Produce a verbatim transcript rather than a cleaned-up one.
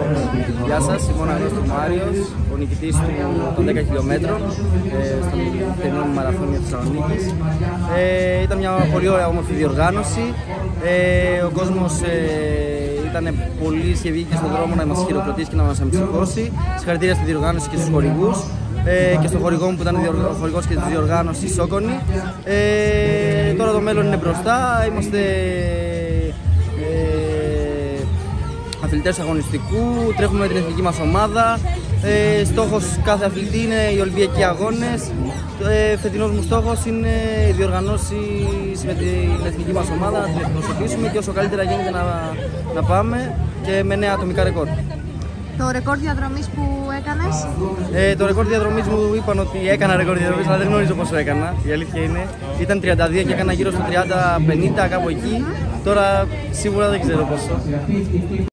Γεια σας, είμαι ο Μάριος, ο νικητής των δέκα χιλιόμετρων στον θερινό μαραθώνιο Θεσσαλονίκης. Ε, ήταν μια πολύ ωραία όμορφη διοργάνωση. Ε, ο κόσμος ε, ήταν πολύ και βγήκε στον δρόμο να μας χειροκροτήσει και να μας αμψυχώσει. Συγχαρητήρια στη διοργάνωση και στους χορηγούς ε, και στον χορηγό μου που ήταν ο χορηγός και της διοργάνωσης Σόκονη. Ε, τώρα το μέλλον είναι μπροστά. Είμαστε αθλητές αγωνιστικού, τρέχουμε με την εθνική μας ομάδα. Ε, στόχος κάθε αθλητή είναι οι Ολυμπιακοί Αγώνες. Ε, φετινός μου στόχος είναι οι διοργανώσεις με την εθνική μας ομάδα, να την εκπροσωπήσουμε και όσο καλύτερα γίνεται να, να πάμε και με νέα ατομικά ρεκόρ. Το ρεκόρ διαδρομής που έκανες? Ε, το ρεκόρ διαδρομής μου είπαν ότι έκανα ρεκόρ διαδρομής, αλλά δεν γνωρίζω πόσο έκανα. Η αλήθεια είναι. Ήταν τριάντα δύο και έκανα γύρω στο τριάντα πενήντα, κάπου εκεί. Τώρα σίγουρα δεν ξέρω πόσο.